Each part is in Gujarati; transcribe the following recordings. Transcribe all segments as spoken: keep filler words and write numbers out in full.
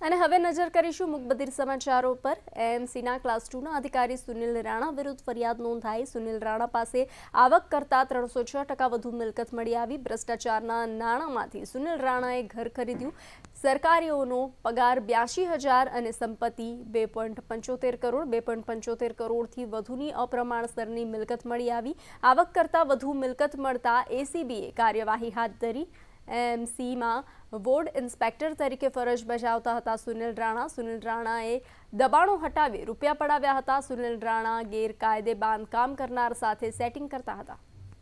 અને હવે નજર કરીશું મુકબધિર સમાચારો પર। એએમસીના ક્લાસ ટુ ના અધિકારી સુનિલ રાણા વિરુદ્ધ ફરિયાદ નોંધાઈ। સુનિલ રાણા પાસે આવક કરતા ત્રણસો છ ટકા વધુ મિલકત મળી આવી। ભ્રષ્ટાચારના નાણાંમાંથી સુનિલ રાણાએ ઘર ખરીદ્યું। સરકારીઓનો પગાર બ્યાસી હજાર અને સંપત્તિ બે પોઈન્ટ પંચોતેર કરોડ બે પોઈન્ટ પંચોતેર કરોડથી વધુની અપ્રમાણસરની મિલકત મળી આવી। આવક કરતા વધુ મિલકત મળતા એસીબીએ કાર્યવાહી હાથ ધરી। એએમસીમાં વોર્ડ ઇન્સ્પેક્ટર તરીકે ફરજ બજાવતા હતા સુનિલ રાણા। સુનિલ રાણાએ દબાણો હટાવી રૂપિયા પડાવ્યા હતા। સુનિલ રાણા ગેરકાયદે બાંધકામ કરનાર સાથે સેટિંગ કરતા હતા।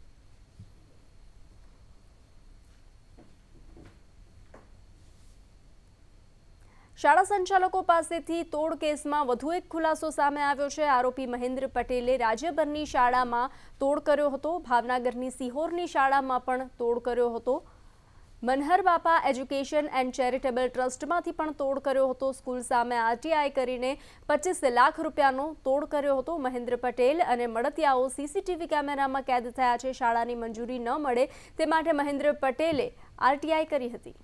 શાળા સંચાલકો પાસેથી તોડ કેસમાં વધુ એક ખુલાસો સામે આવ્યો છે। આરોપી મહેન્દ્ર પટેલે રાજ્યભરની શાળામાં તોડ કર્યો હતો। ભાવનગરની સિહોરની શાળામાં પણ તોડ કર્યો હતો। મનહર બાપા એજ્યુકેશન એન્ડ ચેરિટેબલ ટ્રસ્ટમાંથી પણ તોડ કર્યો હતો। સ્કૂલ સામે આરટીઆઈ કરીને પચીસ લાખ રૂપિયાનો તોડ કર્યો હતો। મહેન્દ્ર પટેલ અને મળતિયાઓ સીસીટીવી કેમેરામાં કેદ થયા છે। શાળાની મંજૂરી ન મળે તે માટે મહેન્દ્ર પટેલે આરટીઆઈ કરી હતી।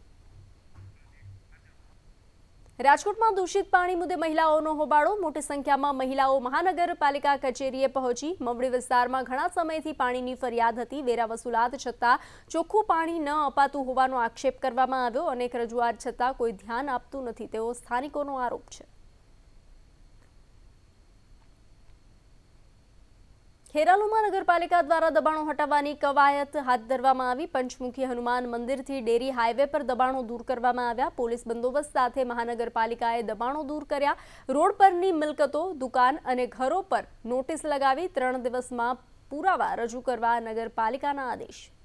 રાજકોટમાં દૂષિત પાણી મુદ્દે મહિલાઓનો હોબાળો। મોટી સંખ્યામાં મહિલાઓ મહાનગરપાલિકા કચેરીએ પહોંચી। મવડી વિસ્તારમાં ઘણા સમયથી પાણીની ફરિયાદ હતી। વેરા વસૂલાત છતાં ચોખ્ખું પાણી ન અપાતું હોવાનો આક્ષેપ કરવામાં આવ્યો। અનેક રજૂઆત છતાં કોઈ ધ્યાન આપતું નથી તેવો સ્થાનિકોનો આરોપ છે। ખેરાલુમાં નગરપાલિકા દ્વારા દબાણો હટાવવાની કવાયત હાથ ધરવામાં આવી। પંચમુખી હનુમાન મંદિરથી ડેરી હાઈવે પર દબાણો દૂર કરવામાં આવ્યા। પોલીસ બંદોબસ્ત સાથે મહાનગરપાલિકાએ દબાણો દૂર કર્યા। રોડ પરની મિલકતો, દુકાન અને ઘરો પર નોટિસ લગાવી ત્રણ દિવસમાં પુરાવા રજૂ કરવા નગરપાલિકાના આદેશ।